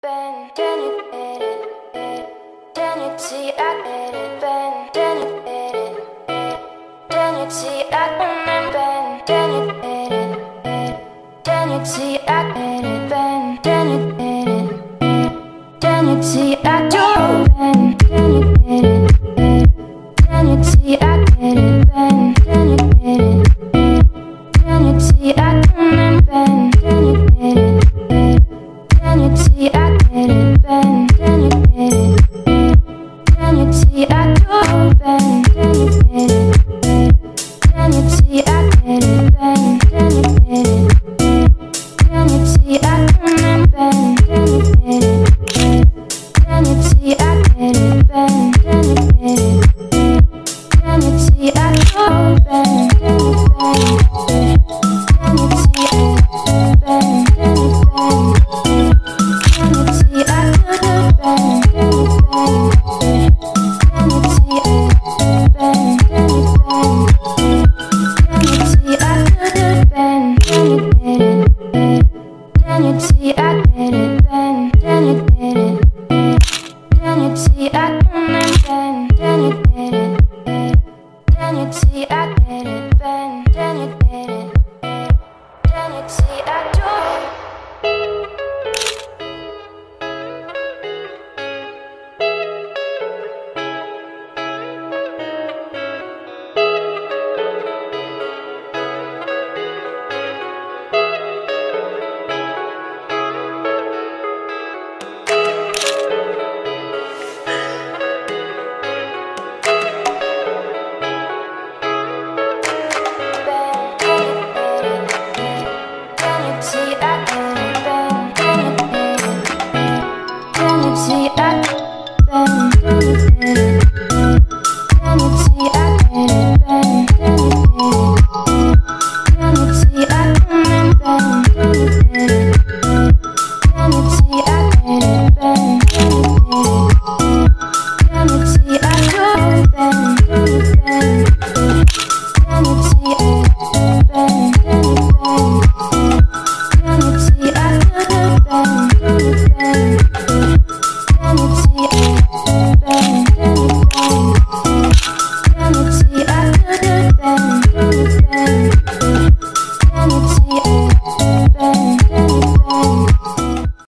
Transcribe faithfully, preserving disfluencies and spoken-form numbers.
Ben, then you did it, then you see I did it, Ben, then you did it, then you see I can Ben, then you did it, then you see I did it, Ben, then you did it, then you see I